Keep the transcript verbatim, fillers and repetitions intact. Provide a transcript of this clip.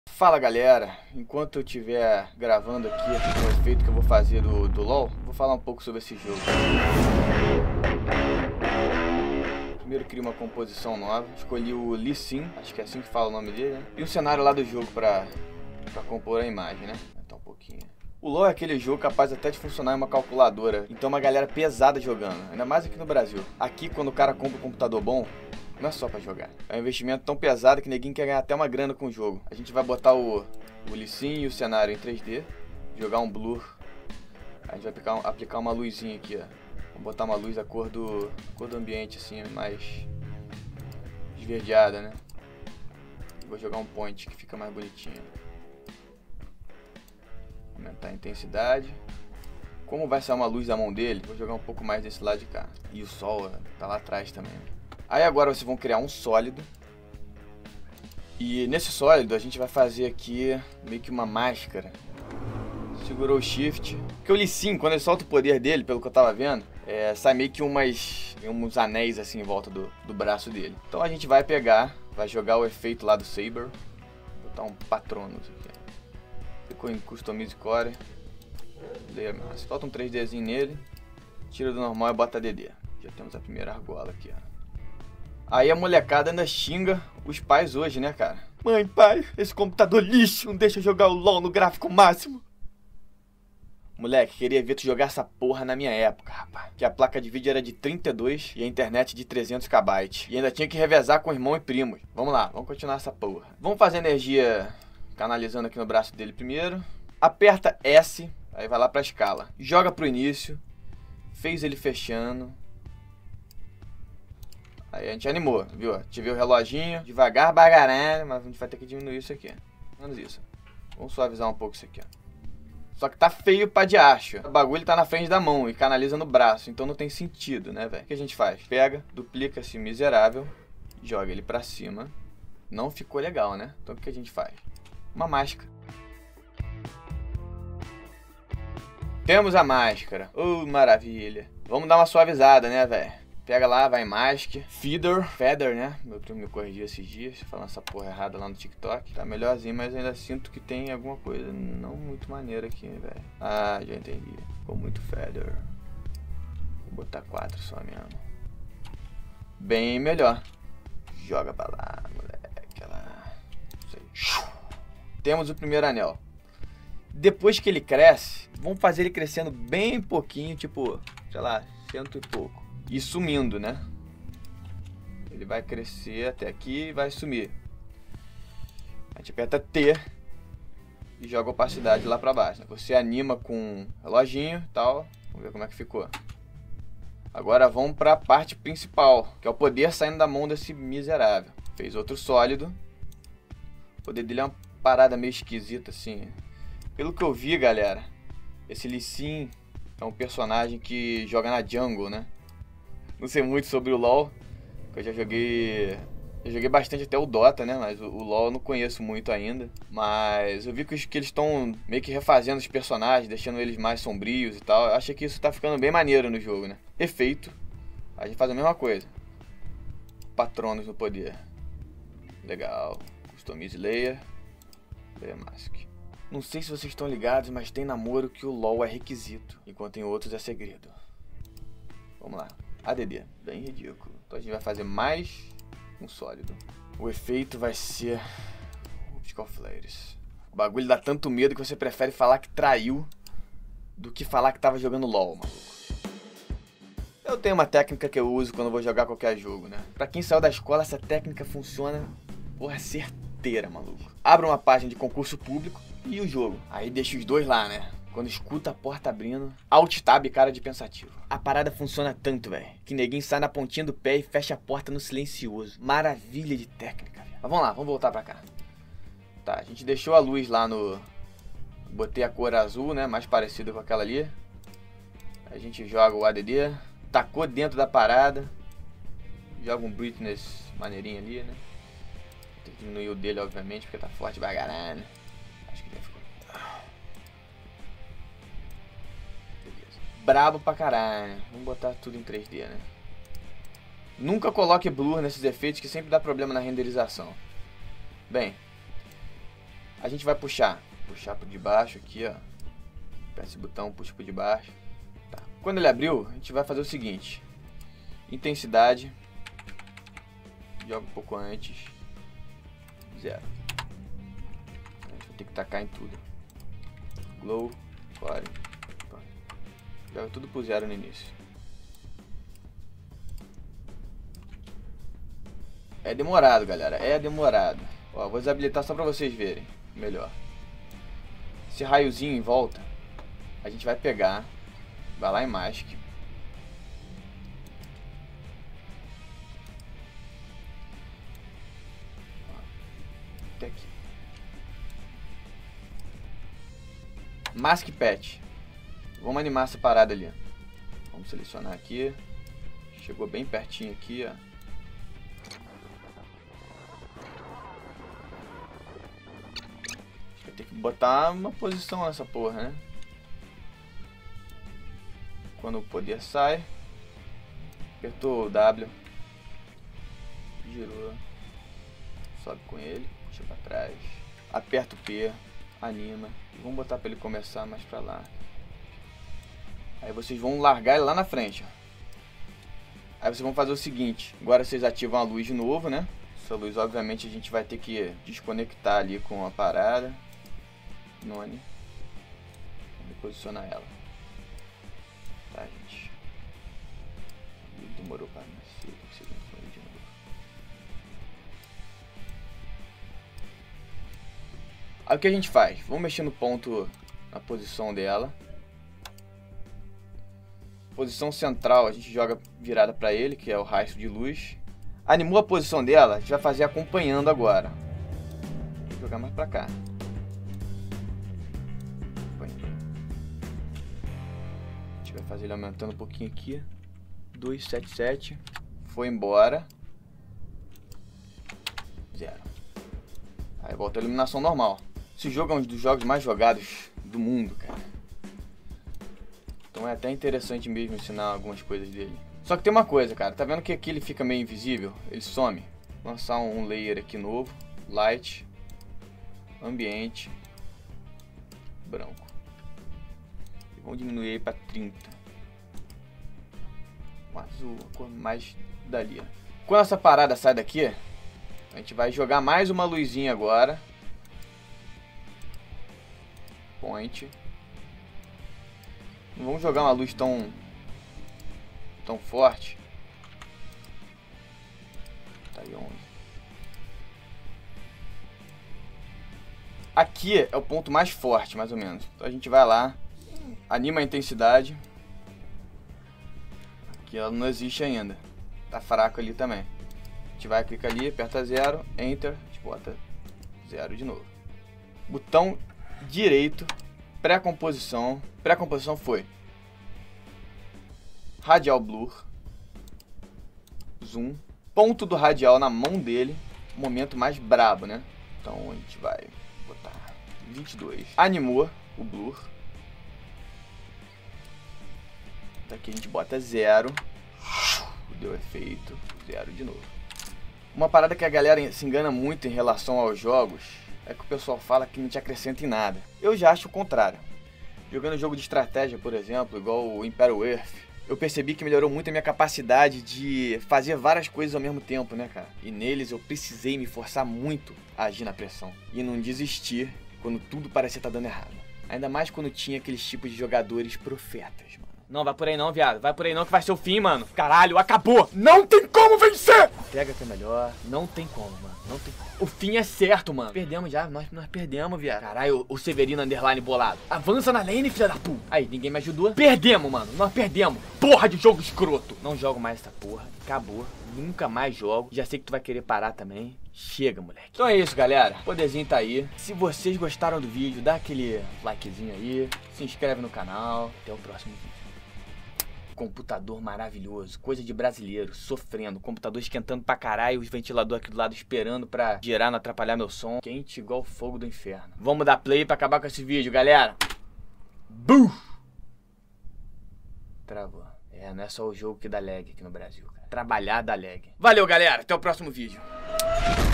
Fala galera, enquanto eu estiver gravando aqui o efeito que eu vou fazer do, do LoL, vou falar um pouco sobre esse jogo. Primeiro criei uma composição nova, escolhi o Lee Sin, acho que é assim que fala o nome dele, né? E um cenário lá do jogo pra, pra compor a imagem, né? Então um pouquinho. O LoL é aquele jogo capaz até de funcionar em uma calculadora, então uma galera pesada jogando, ainda mais aqui no Brasil. Aqui quando o cara compra um computador bom, não é só pra jogar. É um investimento tão pesado que ninguém quer ganhar até uma grana com o jogo. A gente vai botar o, o Lee Sin e o cenário em três D. Jogar um blur. A gente vai aplicar, aplicar uma luzinha aqui, ó. Vamos botar uma luz da cor do, cor do ambiente, assim, mais esverdeada, né? Vou jogar um point que fica mais bonitinho. Aumentar a intensidade. Como vai ser uma luz da mão dele, vou jogar um pouco mais desse lado de cá. E o sol tá lá atrás também. Aí agora vocês vão criar um sólido. E nesse sólido a gente vai fazer aqui meio que uma máscara. Segurou o shift. Porque o Lee Sin, quando ele solta o poder dele, pelo que eu tava vendo, é, sai meio que umas, uns anéis assim em volta do, do braço dele. Então a gente vai pegar, vai jogar o efeito lá do Saber. Vou botar um Patronus aqui. Ficou em Customize Core. Solta um três Dzinho nele. Tira do normal e bota D D. Já temos a primeira argola aqui, ó. Aí a molecada ainda xinga os pais hoje, né, cara? Mãe, pai, esse computador lixo, não deixa eu jogar o LoL no gráfico máximo. Moleque, queria ver tu jogar essa porra na minha época, rapaz. Que a placa de vídeo era de trinta e dois e a internet de trezentos kilobytes. E ainda tinha que revezar com irmão e primos. Vamos lá, vamos continuar essa porra. Vamos fazer energia canalizando aqui no braço dele primeiro. Aperta S, aí vai lá pra escala. Joga pro início. Fez ele fechando. Aí a gente animou, viu? Ativei o reloginho, devagar, bagarando, mas a gente vai ter que diminuir isso aqui. Menos isso. Vamos suavizar um pouco isso aqui, ó. Só que tá feio pra de acho. O bagulho tá na frente da mão e canaliza no braço, então não tem sentido, né, velho? O que a gente faz? Pega, duplica esse miserável, joga ele pra cima. Não ficou legal, né? Então o que a gente faz? Uma máscara. Temos a máscara. Oh, maravilha. Vamos dar uma suavizada, né, velho? Pega lá, vai em Mask, Feeder, Feather, né? Meu primo me corrigiu esses dias, falando essa porra errada lá no TikTok. Tá melhorzinho, mas ainda sinto que tem alguma coisa não muito maneira aqui, velho. Ah, já entendi. Ficou muito Feather. Vou botar quatro só mesmo. Bem melhor. Joga pra lá, moleque. Lá. Temos o primeiro anel. Depois que ele cresce, vamos fazer ele crescendo bem pouquinho, tipo, sei lá, cento e pouco. E sumindo, né? Ele vai crescer até aqui e vai sumir. A gente aperta T e joga a opacidade lá pra baixo, né? Você anima com o reloginho e tal. Vamos ver como é que ficou. Agora vamos pra parte principal, que é o poder saindo da mão desse miserável. Fez outro sólido. O poder dele é uma parada meio esquisita assim. Pelo que eu vi, galera, esse Lee Sin é um personagem que joga na jungle, né? Não sei muito sobre o LoL, que eu já joguei... Eu joguei bastante até o Dota, né? Mas o, o LoL eu não conheço muito ainda. Mas eu vi que, que eles estão meio que refazendo os personagens, deixando eles mais sombrios e tal. Eu acho que isso tá ficando bem maneiro no jogo, né? Efeito. A gente faz a mesma coisa. Patronos no poder. Legal. Customize Layer. Layer Mask. Não sei se vocês estão ligados, mas tem namoro que o LoL é requisito, enquanto em outros é segredo. Vamos lá. A D D, bem ridículo. Então a gente vai fazer mais um sólido. O efeito vai ser Optical Flares. O bagulho dá tanto medo que você prefere falar que traiu do que falar que tava jogando LoL, maluco. Eu tenho uma técnica que eu uso quando vou jogar qualquer jogo, né? Pra quem saiu da escola, essa técnica funciona, porra, certeira, maluco. Abra uma página de concurso público e o jogo. Aí deixa os dois lá, né? Quando escuta a porta abrindo, Alt Tab, cara de pensativo. A parada funciona tanto, velho, que neguinho sai na pontinha do pé e fecha a porta no silencioso. Maravilha de técnica, velho. Mas vamos lá, vamos voltar pra cá. Tá, a gente deixou a luz lá no... Botei a cor azul, né, mais parecida com aquela ali. A gente joga o A D D. Tacou dentro da parada. Joga um Brightness maneirinho ali, né. Tem que diminuir o dele, obviamente, porque tá forte pra caralho. Acho que já ficou. Brabo pra caralho. Vamos botar tudo em três D, né? Nunca coloque blur nesses efeitos que sempre dá problema na renderização. Bem, A gente vai puxar. Puxar por debaixo aqui, ó. Aperta esse botão, puxa por debaixo. Tá. Quando ele abriu, a gente vai fazer o seguinte. Intensidade. Joga um pouco antes. Zero. A gente vai ter que tacar em tudo. Glow. Core. Joga tudo pro zero no início. É demorado, galera. É demorado. Ó, vou desabilitar só pra vocês verem melhor. Esse raiozinho em volta, a gente vai pegar. Vai lá em Mask. Até aqui. Mask Patch. Vamos animar essa parada ali. Vamos selecionar aqui. Chegou bem pertinho aqui, ó. Vai ter que botar uma posição nessa porra, né? Quando o poder sai, apertou o W, girou, sobe com ele, puxa pra trás, aperta o P, anima. E vamos botar pra ele começar mais pra lá. Aí vocês vão largar ele lá na frente, ó. Aí vocês vão fazer o seguinte. Agora vocês ativam a luz de novo, né? Essa luz, obviamente, a gente vai ter que desconectar ali com a parada. None. Vamos posicionar ela. Tá, gente. Demorou pra nascer. Tem que ser de novo. Aí o que a gente faz? Vamos mexer no ponto, na posição dela. Posição central, a gente joga virada para ele, que é o rastro de luz. Animou a posição dela, a gente vai fazer acompanhando agora. Vou jogar mais para cá. A gente vai fazer ele aumentando um pouquinho aqui. duzentos e setenta e sete. Foi embora. Zero. Aí volta a iluminação normal. Esse jogo é um dos jogos mais jogados do mundo, cara. Então é até interessante mesmo ensinar algumas coisas dele. Só que tem uma coisa, cara. Tá vendo que aqui ele fica meio invisível? Ele some. Vou lançar um layer aqui novo. Light. Ambiente. Branco. E vamos diminuir aí pra trinta. Um azul. A cor mais dali. Quando essa parada sai daqui, a gente vai jogar mais uma luzinha agora. Point. Não vamos jogar uma luz tão tão forte. Tá aí onze. Aqui é o ponto mais forte, mais ou menos. Então a gente vai lá, anima a intensidade. Aqui ela não existe ainda. Tá fraco ali também. A gente vai clicar ali, aperta zero, enter, a gente bota zero de novo. Botão direito, pré-composição. Pré-composição foi radial blur, zoom, ponto do radial na mão dele, momento mais brabo, né? Então a gente vai botar vinte e dois. Animou o blur. Daqui a gente bota zero. Deu efeito, zero de novo. Uma parada que a galera se engana muito em relação aos jogos é que o pessoal fala que não te acrescenta em nada. Eu já acho o contrário. Jogando jogo de estratégia, por exemplo, igual o Imperial Earth, eu percebi que melhorou muito a minha capacidade de fazer várias coisas ao mesmo tempo, né, cara? E neles eu precisei me forçar muito a agir na pressão e não desistir quando tudo parecia estar dando errado. Ainda mais quando tinha aqueles tipos de jogadores profetas, mano. Não, vai por aí não, viado. Vai por aí não que vai ser o fim, mano. Caralho, acabou. Não tem como vencer. Pega que é melhor. Não tem como, mano. Não tem como. O fim é certo, mano. Perdemos já. Nós, nós perdemos, viado. Caralho, o Severino underline bolado. Avança na lane, filha da puta. Aí, ninguém me ajudou. Perdemos, mano. Nós perdemos. Porra de jogo escroto. Não jogo mais essa porra. Acabou. Nunca mais jogo. Já sei que tu vai querer parar também. Chega, moleque. Então é isso, galera. O poderzinho tá aí. Se vocês gostaram do vídeo, dá aquele likezinho aí. Se inscreve no canal. Até o próximo vídeo. Computador maravilhoso, coisa de brasileiro, sofrendo, computador esquentando pra caralho, os ventiladores aqui do lado esperando pra girar, não atrapalhar meu som, quente igual o fogo do inferno. Vamos dar play pra acabar com esse vídeo, galera. Bum! Travou. É, não é só o jogo que dá lag aqui no Brasil, cara. Trabalhar dá lag. Valeu, galera, até o próximo vídeo.